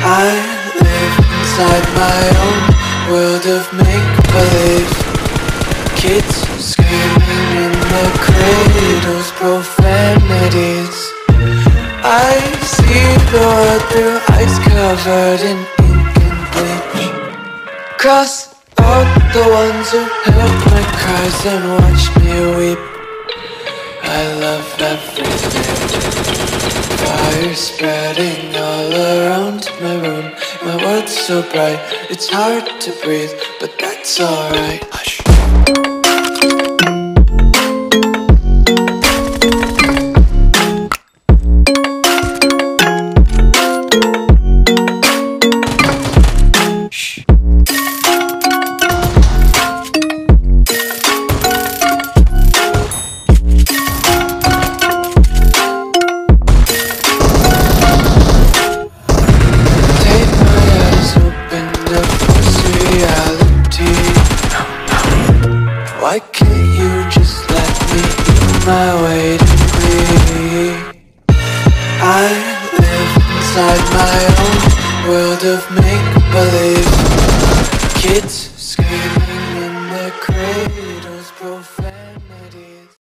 I live inside my own world of make-believe. Kids screaming in their cradles, profanities. I see the world through eyes covered in ink and bleach. Cross out the ones who heard my cries and watched me weep. I love everything. Fire spreading all around my room. My world's so bright, it's hard to breathe, but that's alright. Hush. Why can't you just let me eat my weight in glee? I live inside my own world of make-believe. Kids